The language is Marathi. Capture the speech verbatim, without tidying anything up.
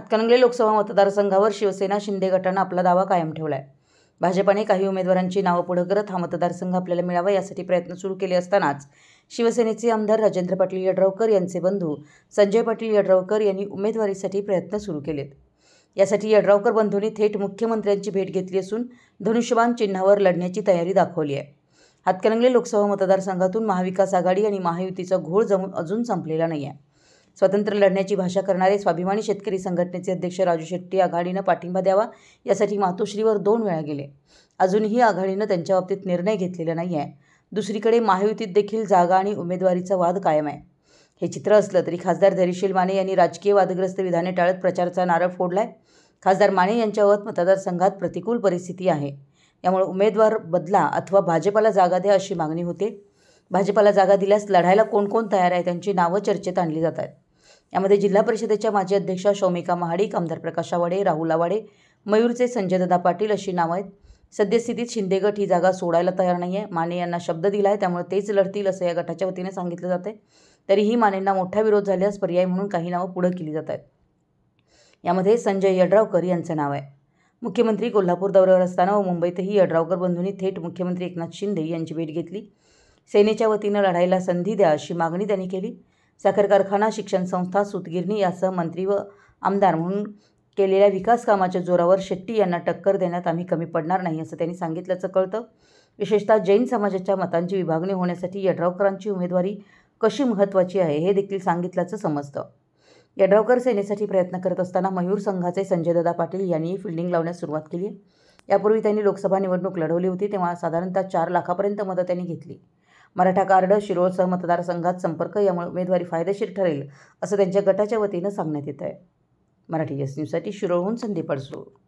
हातकणंगले लोकसभा मतदारसंघावर शिवसेना शिंदे गटानं आपला दावा कायम ठेवलाय। भाजपाने काही उमेदवारांची नावं पुढे करत हा मतदारसंघ आपल्याला मिळावा यासाठी प्रयत्न सुरू केले असतानाच शिवसेनेचे आमदार राजेंद्र पाटील यड्रावकर यांचे बंधू संजय पाटील यड्रावकर यांनी उमेदवारीसाठी प्रयत्न सुरू केलेत। यासाठी यड्रावकर बंधूंनी थेट मुख्यमंत्र्यांची भेट घेतली असून धनुष्यबाण चिन्हावर लढण्याची तयारी दाखवली आहे। हातकणंगले लोकसभा मतदारसंघातून महाविकास आघाडी आणि महायुतीचा घोळ जमून अजून संपलेला नाही आहे। स्वतंत्र लढण्याची भाषा करणारे स्वाभिमानी शेतकरी संघटनेचे अध्यक्ष राजू शेट्टी आघाडीनं पाठिंबा द्यावा यासाठी मातोश्रीवर दोन वेळा गेले, अजूनही आघाडीनं त्यांच्या बाबतीत निर्णय घेतलेला नाही आहे। दुसरीकडे महायुतीत देखील जागा आणि उमेदवारीचा वाद कायम आहे। हे चित्र असलं तरी खासदार धैर्यशील माने यांनी राजकीय वादग्रस्त विधाने टाळत प्रचाराचा नारळ फोडलाय। खासदार माने यांच्यावर मतदारसंघात प्रतिकूल परिस्थिती आहे, यामुळे उमेदवार बदला अथवा भाजपाला जागा द्या अशी मागणी होते। भाजपाला जागा दिल्यास लढायला कोण कोण तयार आहे त्यांची नावं चर्चेत आणली जात आहेत। यामध्ये जिल्हा परिषदेच्या माजी अध्यक्षा शौमिका महाडिक, आमदार प्रकाश आवाडे, राहुल आवाडे, मयूरचे संजयदादा पाटील अशी नावं आहेत। सद्यस्थितीत शिंदे गट ही जागा सोडायला तयार नाही आहे। माने यांना शब्द दिला आहे, त्यामुळे तेच लढतील असं या गटाच्या वतीने सांगितलं जाते। तरीही मानेंना मोठा विरोध झाल्यास पर्याय म्हणून काही नावं पुढे केली जात आहेत। यामध्ये संजय यड्रावकर यांचं नाव आहे। मुख्यमंत्री कोल्हापूर दौऱ्यावर असताना व मुंबईतही यड्रावकर बंधूंनी थेट मुख्यमंत्री एकनाथ शिंदे यांची भेट घेतली। सेनेच्या वतीनं लढायला संधी द्या अशी मागणी त्यांनी केली। साखर कारखाना, शिक्षण संस्था, सूतगिरणी यासह मंत्री व आमदार म्हणून केलेल्या विकास कामाच्या जोरावर शेट्टी यांना टक्कर देण्यात आम्ही कमी पडणार नाही असं त्यांनी सांगितल्याचं कळतं। विशेषतः जैन समाजाच्या मतांची विभागणी होण्यासाठी यड्रावकरांची उमेदवारी कशी महत्त्वाची आहे हे देखील सांगितल्याचं समजतं। यड्रावकर सेनेसाठी प्रयत्न करत असताना मयूर संघाचे संजयदादा पाटील यांनी फिल्डिंग लावण्यास सुरुवात केली आहे। यापूर्वी त्यांनी लोकसभा निवडणूक लढवली होती, तेव्हा साधारणतः चार लाखापर्यंत मतं त्यांनी घेतली। मराठा कार्ड, शिरोळसह मतदारसंघात संपर्क, यामुळे उमेदवारी फायदेशीर ठरेल असं त्यांच्या गटाच्या वतीनं सांगण्यात येत आहे। मराठी एस न्यूजसाठी शिरोळहून संदीप अडसूळ।